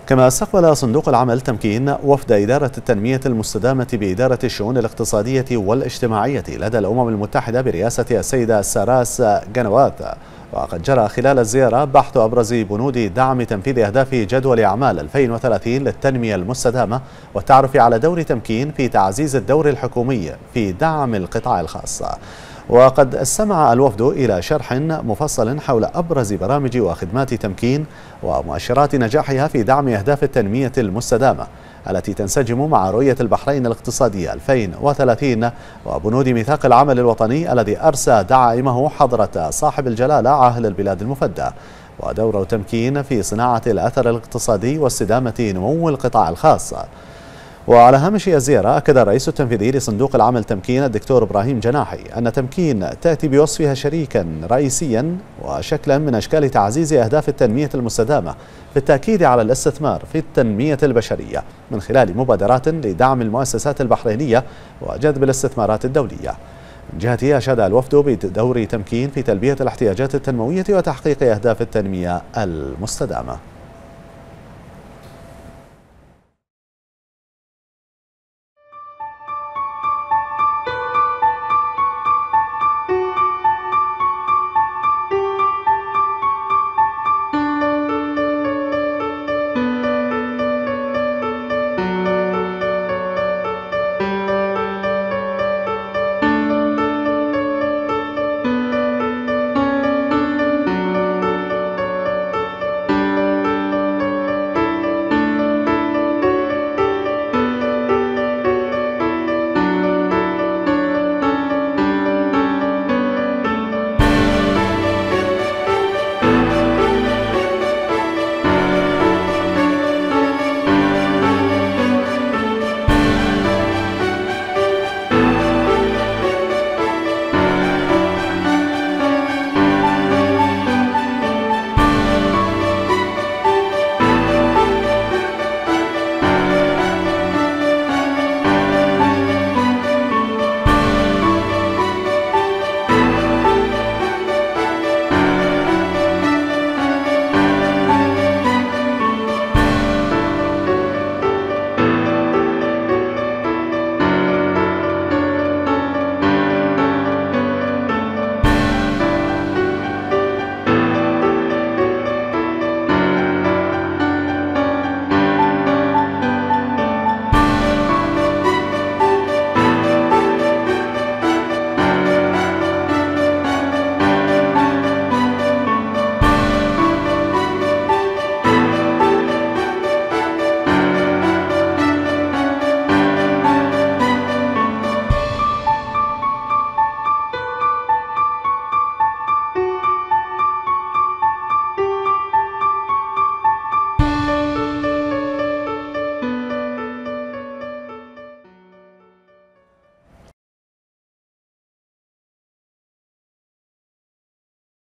كما استقبل صندوق العمل تمكين وفد إدارة التنمية المستدامة بإدارة الشؤون الاقتصادية والاجتماعية لدى الأمم المتحدة برئاسة السيدة ساراس جنوات. وقد جرى خلال الزيارة بحث أبرز بنود دعم تنفيذ أهداف جدول أعمال 2030 للتنمية المستدامة والتعرف على دور تمكين في تعزيز الدور الحكومي في دعم القطاع الخاص. وقد استمع الوفد إلى شرح مفصل حول أبرز برامج وخدمات تمكين ومؤشرات نجاحها في دعم أهداف التنمية المستدامة التي تنسجم مع رؤية البحرين الاقتصادية 2030 وبنود ميثاق العمل الوطني الذي أرسى دعائمه حضرة صاحب الجلالة عاهل البلاد المفدى، ودور تمكين في صناعة الأثر الاقتصادي واستدامة نمو القطاع الخاص. وعلى هامش الزيارة أكد الرئيس التنفيذي لصندوق العمل تمكين الدكتور إبراهيم جناحي أن تمكين تأتي بوصفها شريكا رئيسيا وشكلا من أشكال تعزيز أهداف التنمية المستدامة في التأكيد على الاستثمار في التنمية البشرية من خلال مبادرات لدعم المؤسسات البحرينية وجذب الاستثمارات الدولية. من جهته أشاد الوفد بدور تمكين في تلبية الاحتياجات التنموية وتحقيق أهداف التنمية المستدامة.